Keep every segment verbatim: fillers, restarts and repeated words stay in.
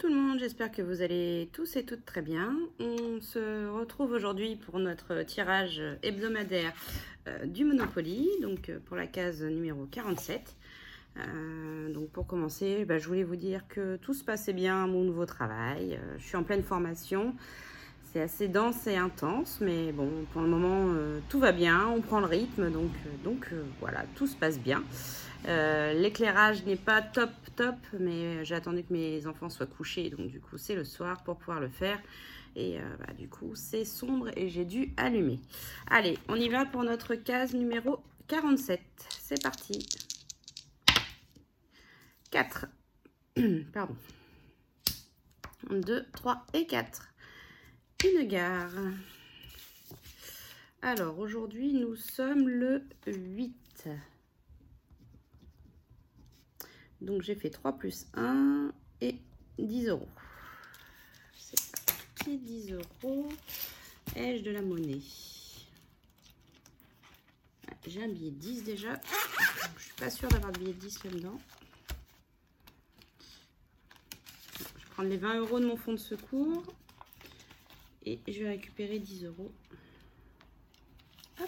tout le monde, j'espère que vous allez tous et toutes très bien. On se retrouve aujourd'hui pour notre tirage hebdomadaire euh, du Monopoly, donc euh, pour la case numéro quarante-sept. Euh, donc pour commencer, bah, je voulais vous dire que tout se passait bien à mon nouveau travail. Euh, je suis en pleine formation. C'est assez dense et intense, mais bon, pour le moment, euh, tout va bien, on prend le rythme, donc, euh, donc euh, voilà, tout se passe bien. Euh, L'éclairage n'est pas top top, mais j'ai attendu que mes enfants soient couchés, donc du coup c'est le soir pour pouvoir le faire. Et euh, bah, du coup c'est sombre et j'ai dû allumer. Allez, on y va pour notre case numéro quarante-sept. C'est parti. quatre. Pardon. deux, trois et quatre. Une gare. Alors aujourd'hui nous sommes le huit. Donc j'ai fait trois plus un et dix euros. C'est parti, dix euros. Ai-je de la monnaie? J'ai un billet de dix déjà. Je suis pas sûre d'avoir de billet de dix là-dedans. Je vais prendre les vingt euros de mon fonds de secours. Et je vais récupérer dix euros. Hop.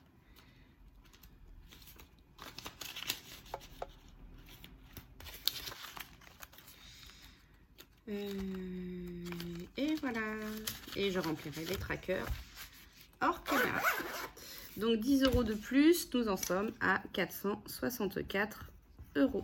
Euh, et voilà. Et je remplirai les trackers hors caméra. Donc dix euros de plus, nous en sommes à quatre cent soixante-quatre euros.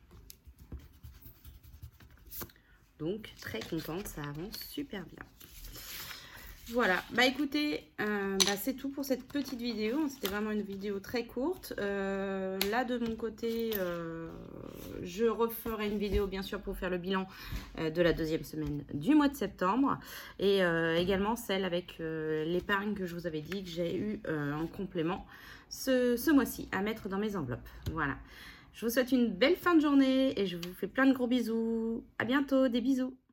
Donc très contente, ça avance super bien. Voilà, bah écoutez, euh, bah c'est tout pour cette petite vidéo. C'était vraiment une vidéo très courte. Euh, là de mon côté, euh, je referai une vidéo bien sûr pour faire le bilan euh, de la deuxième semaine du mois de septembre. Et euh, également celle avec euh, l'épargne que je vous avais dit que j'ai eu euh, en complément ce, ce mois-ci à mettre dans mes enveloppes. Voilà, je vous souhaite une belle fin de journée et je vous fais plein de gros bisous. À bientôt, des bisous.